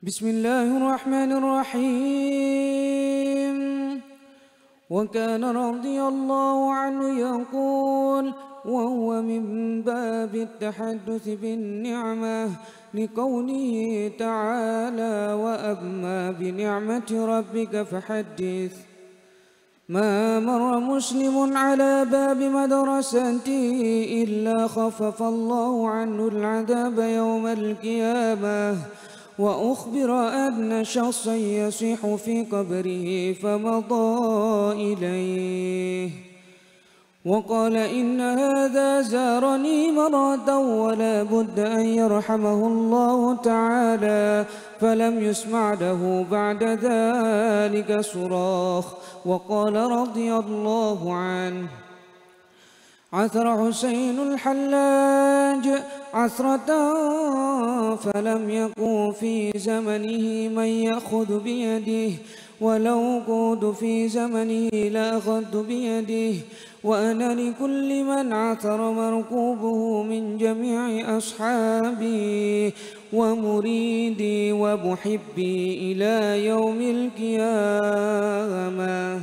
بسم الله الرحمن الرحيم. وكان رضي الله عنه يقول، وهو من باب التحدث بالنعمة لقوله تعالى: وأما بنعمة ربك فحدث. ما مر مسلم على باب مدرسة إلا خفف الله عنه العذاب يوم القيامة، وأخبر أن شخصا يصيح في قبره فمضى إليه وقال: إن هذا زارني مرة ولا بد أن يرحمه الله تعالى، فلم يسمع له بعد ذلك صراخ. وقال رضي الله عنه: عثر حسين الحلاج عثرة فلم يكن في زمنه من يأخذ بيده، ولو كنت في زمنه لأخذت بيده. وأنا لكل من عثر مركوبه من جميع أصحابي ومريدي ومحبي إلى يوم القيامة.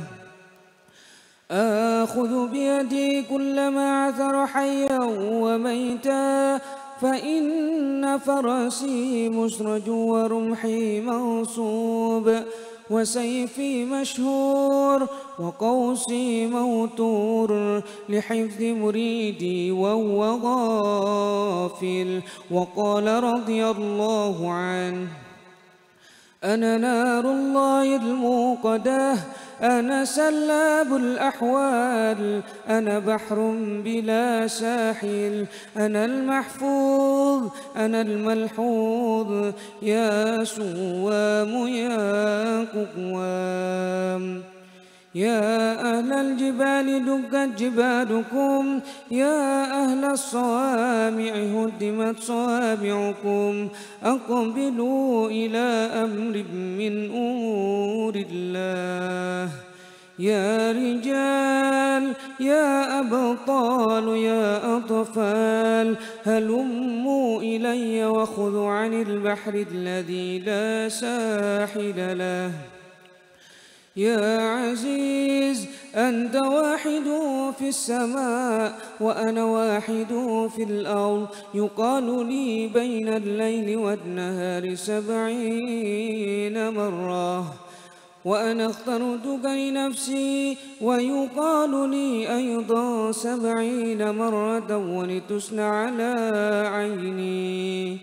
آخذ بيدي كلما عثر حيا وميتا، فإن فرسي مسرج ورمحي منصوب وسيفي مشهور وقوسي موتور لحفظ مريدي وهو غافل. وقال رضي الله عنه: أنا نار الله الموقدة، أنا سلاب الأحوال، أنا بحر بلا ساحل، أنا المحفوظ أنا الملحوظ، يا سوام يا قوام. يا أهل الجبال دكت جبالكم، يا أهل الصوامع هدمت صوامعكم، أقبلوا إلى أمر من أمور الله. يا رجال يا أبطال يا أطفال، هلموا إلي وخذوا عن البحر الذي لا ساحل له. يا عزيز أنت واحد في السماء وأنا واحد في الأرض، يقال لي بين الليل والنهار 70 مرة، وأنا اخترتك لنفسي ويقال لي أيضا 70 مرة، ولتثنى على عيني.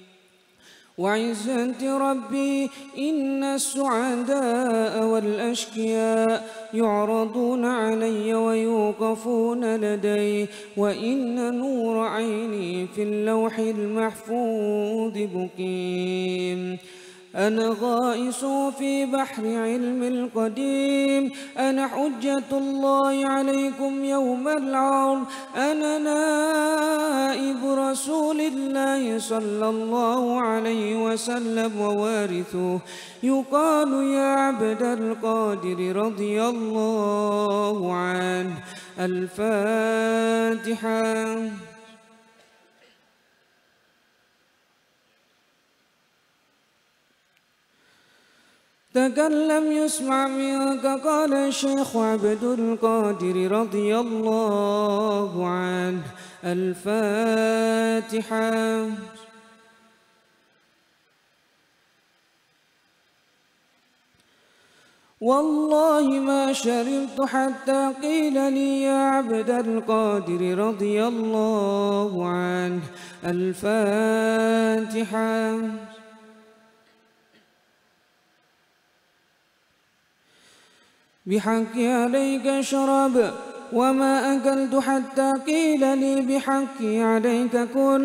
وعزة ربي إن السعداء والأشقياء يعرضون علي ويوقفون لدي، وإن نور عيني في اللوح المحفوظ بقيم. أنا غائص في بحر علم القديم، أنا حجة الله عليكم يوم العرض، أنا نائب رسول الله صلى الله عليه وسلم ووارثه، يقال يا عبد القادر رضي الله عنه. الفاتحة. تكلم يسمع منك، قال الشيخ عبد القادر رضي الله عنه. الفاتحة. والله ما شربت حتى قيل لي يا عبد القادر رضي الله عنه. الفاتحة. بحق عليك شرب وما أكلت حتى قيل لي بحق عليك كل،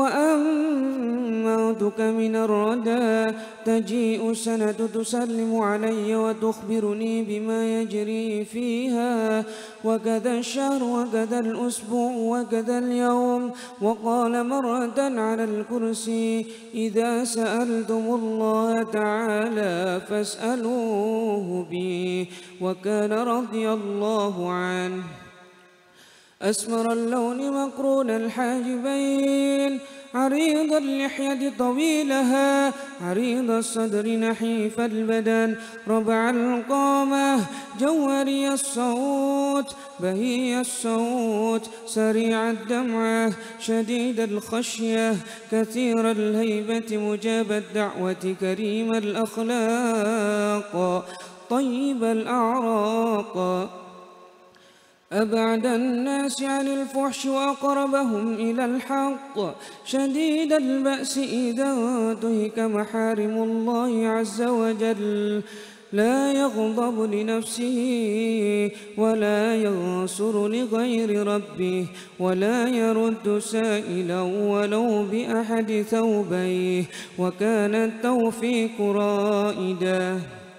وأموتك من الردى. تجيء السنة تسلم علي وتخبرني بما يجري فيها، وكذا الشهر وكذا الأسبوع وكذا اليوم. وقال مرة على الكرسي: إذا سألتم الله تعالى فاسألوه بي. وكان رضي الله عنه أسمر اللون مقرون الحاجبين، عريض اللحية طويلها، عريض الصدر نحيف البدن، ربع القامة، جوهري الصوت، بهي الصوت، سريع الدمعة، شديد الخشية، كثير الهيبة، مجاب الدعوة، كريم الأخلاق، طيب الأعراق، أبعد الناس عن الفحش وأقربهم إلى الحق، شديد البأس إذا انتهك محارم الله عز وجل، لا يغضب لنفسه ولا ينصر لغير ربه، ولا يرد سائلا ولو بأحد ثوبيه، وكان التوفيق رائدا،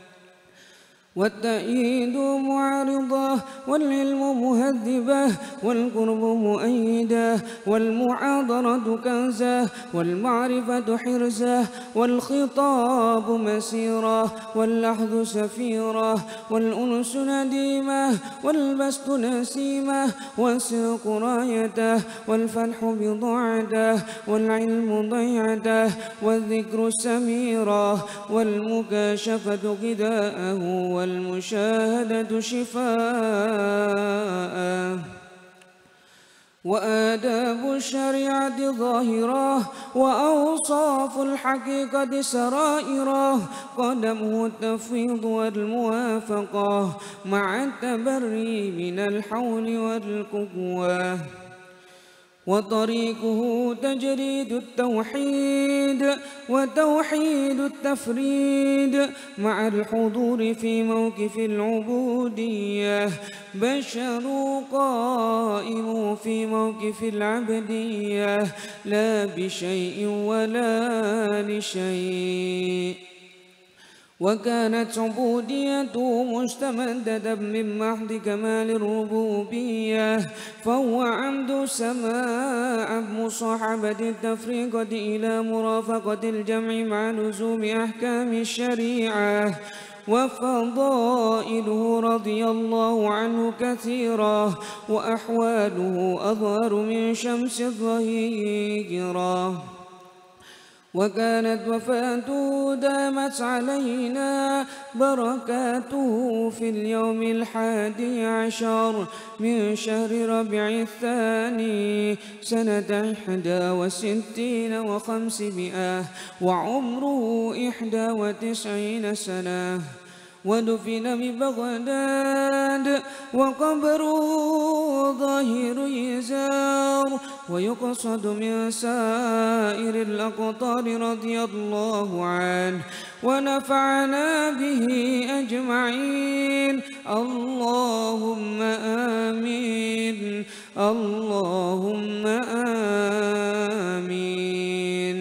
والتأييد معارضة، والعلم مهذبة، والقرب مؤيدة، والمعاضرة كنزة، والمعرفة حرزة، والخطاب مسيرة، واللحظ سفيرة، والأنس نديمة، والبسط نسيمة، والسرق رايته، والفتح بضاعته، والعلم ضيعته، والذكر سميرة، والمكاشفة غذاءه، والمشاهدة شفاء، وآداب الشريعة ظاهرة، وأوصاف الحقيقة سرائره، قدمه التفويض والموافقة مع التبري من الحول والقوة، وطريقه تجريد التوحيد وتوحيد التفريد مع الحضور في موقف العبودية، بشر قائم في موقف العبدية، لا بشيء ولا لشيء، وكانت عبوديته مستمدة من محض كمال الربوبية، فهو عمد سماع مصاحبة التفريقة إلى مرافقة الجمع مع لزوم أحكام الشريعة، وفضائله رضي الله عنه كثيرة، وأحواله أظهر من شمس الظهيرة، وكانت وفاته دامت علينا بركاته في اليوم 11 من شهر ربيع الثاني سنة 61 و500، وعمره 91 سنة، ودفن ببغداد، وقبره ظاهر يزار، ويقصد من سائر الأقطار رضي الله عنه، ونفعنا به أجمعين، اللهم آمين، اللهم آمين،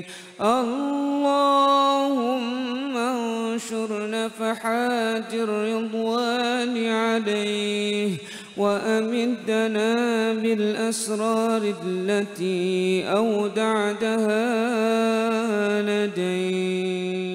اللهم انشر نفحات الرضوان عليه، وأمدنا بالأسرار التي أودعتها لديه.